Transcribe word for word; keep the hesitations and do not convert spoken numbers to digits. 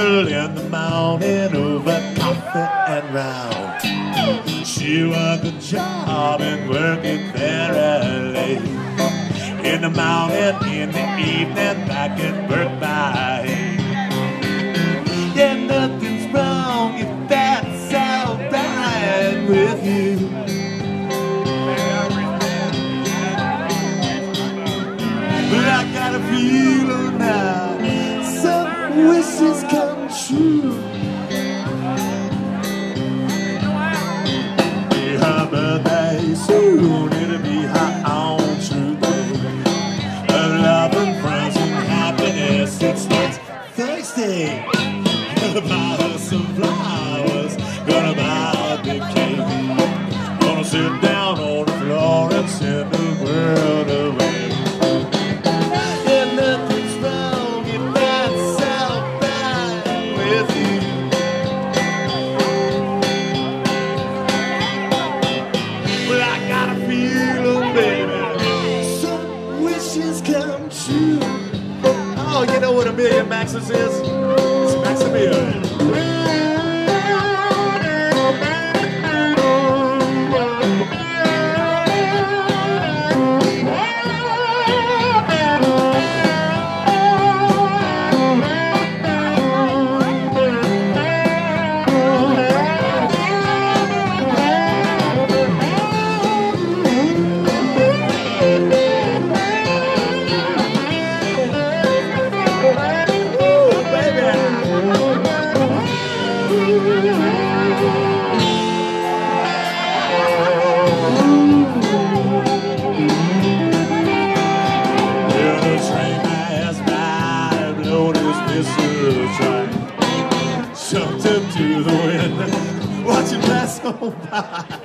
early in the morning over coffee and round. She worked a job and working very late. In the morning, in the evening, back at work by eight. Yeah, nothing's wrong if that's alright with you. But I got a feeling now some wishes come true. Be her birthday soon, it'll be her own true day. Of love and friends and happiness, it starts Thursday. Gonna buy her some flowers, gonna buy a big cake. Gonna sit down on the floor and send the world away. Come true. Oh, you know what a million maxes is? It's max a million. Shoved him to the wind, watch him pass on by.